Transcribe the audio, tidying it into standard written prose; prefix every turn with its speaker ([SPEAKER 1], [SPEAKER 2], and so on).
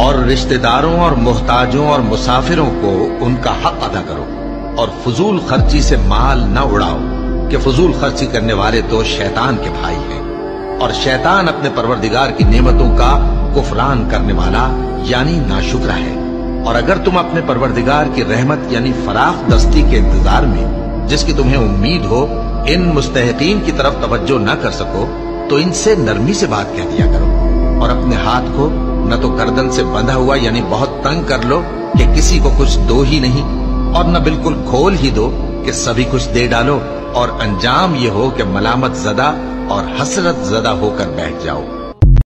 [SPEAKER 1] और रिश्तेदारों और मोहताजों और मुसाफिरों को उनका हक अदा करो, और फजूल खर्ची से माल न उड़ाओ कि फजूल खर्ची करने वाले तो शैतान के भाई हैं, और शैतान अपने परवरदिगार की नेमतों का कुफरान करने वाला यानी नाशुक्र है। और अगर तुम अपने परवरदिगार की रहमत यानी फराख दस्ती के इंतजार में, जिसकी तुम्हें उम्मीद हो, इन मुस्तहिकीन की तरफ तवज्जो न कर सको तो इनसे नरमी से बात कह दिया करो, और अपने हाथ को न तो गर्दन से बंधा हुआ यानी बहुत तंग कर लो कि किसी को कुछ दो ही नहीं, और न बिल्कुल खोल ही दो कि सभी कुछ दे डालो, और अंजाम ये हो कि मलामत ज़दा और हसरत ज़दा होकर बैठ जाओ।